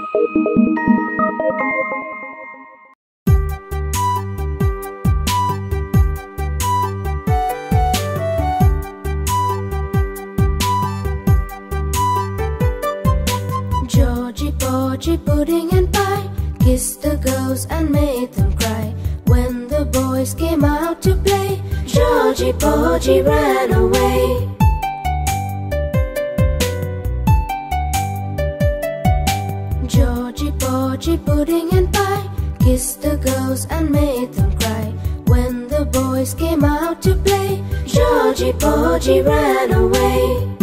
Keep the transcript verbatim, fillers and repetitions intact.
Georgy Porgy, pudding and pie, kissed the girls and made them cry. When the boys came out to play, Georgy Porgy ran away. Georgy Porgy, pudding and pie, kissed the girls and made them cry. When the boys came out to play, Georgy Porgy ran away.